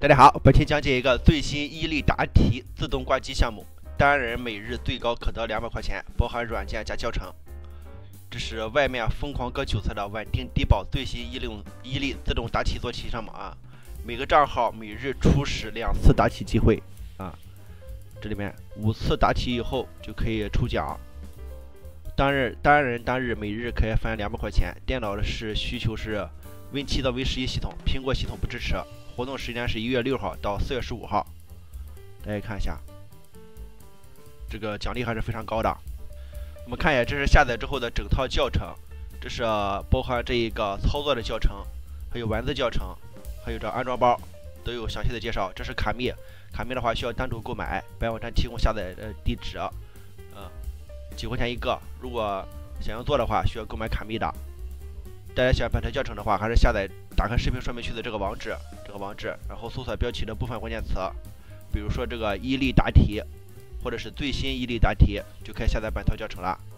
大家好，本期讲解一个最新伊利答题自动挂机项目，单人每日最高可得200块钱，包含软件加教程。这是外面疯狂割韭菜的稳定低保最新伊利自动答题做题项目啊！每个账号每日初始2次答题机会啊，这里面5次答题以后就可以抽奖。单日每日可以返200块钱。电脑的需求是 Win7 到 Win11系统，苹果系统不支持。活动时间是1月6号到4月15号，大家看一下，这个奖励还是非常高的。我们看一下，这是下载之后的整套教程，这是包含这一个操作的教程，还有文字教程，还有这安装包都有详细的介绍。这是卡密，卡密的话需要单独购买，本网站提供下载地址，几块钱一个。如果想要做的话，需要购买卡密的。大家喜欢本套教程的话，还是下载打开视频说明区的这个网址，然后搜索标题的部分关键词，比如说这个伊利答题，或者是最新伊利答题，就可以下载本套教程了。